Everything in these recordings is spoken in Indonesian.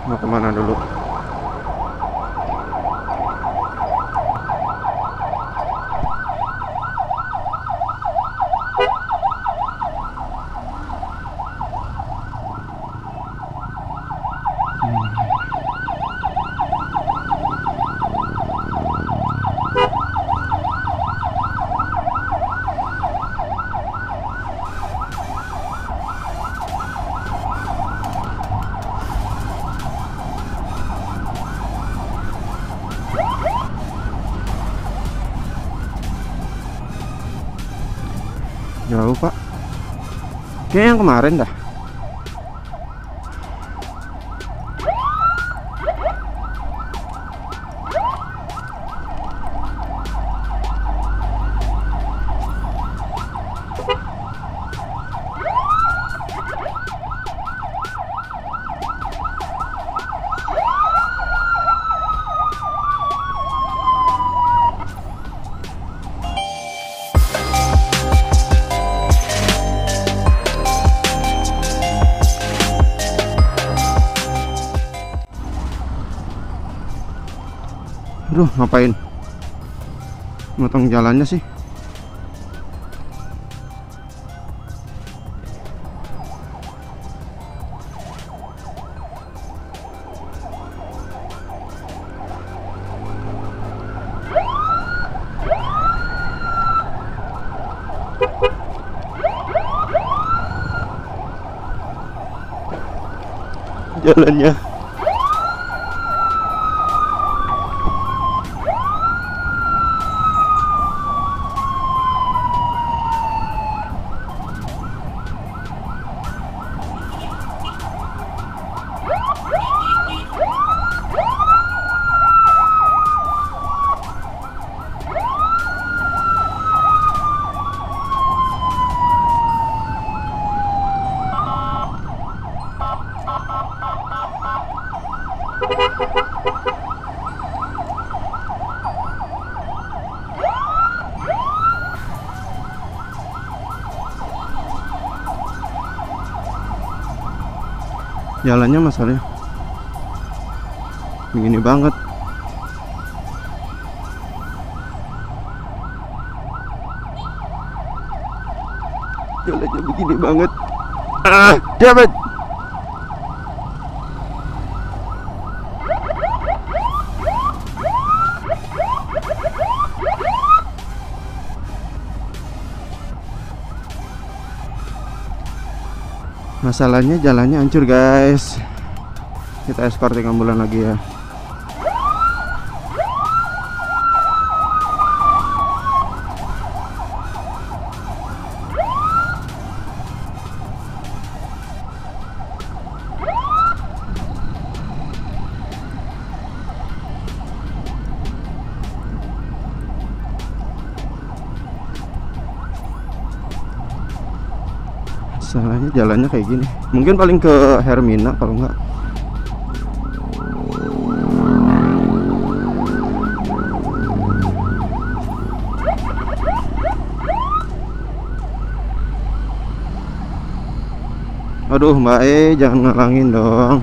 Mau kemana dulu? Jauh pak, kayak yang kemarin dah. Aduh, ngapain motong jalannya sih? Jalannya jalannya masalahnya begini banget. Jalannya begini banget. Ah, dapat. Masalahnya jalannya hancur guys. Kita escorting ambulan lagi ya. Masalahnya jalannya kayak gini. Mungkin paling ke Hermina kalau enggak. Aduh Mbak jangan ngalangin dong.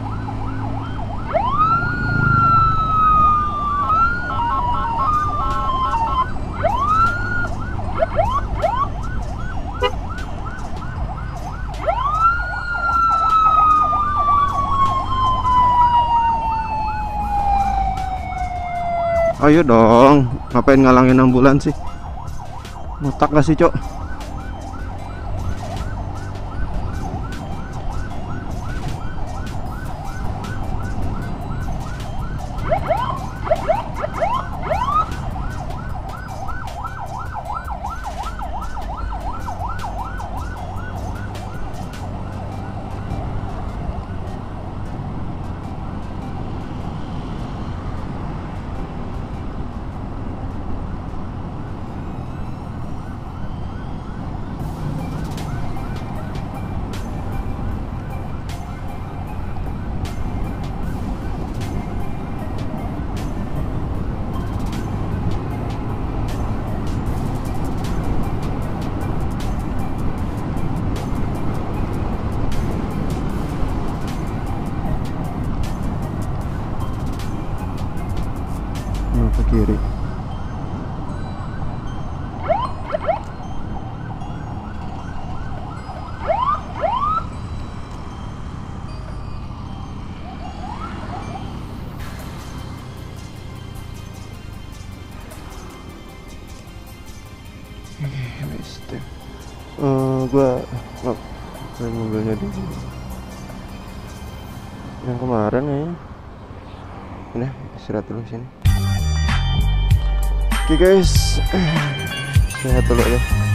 Ayo dong, ngapain ngalangin ambulan sih? Ngotak gak sih cok? gua ngapain mobilnya dulu. Yang kemarin ya. Ini istirahat dulu sini. Oke guys, istirahat dulu ya.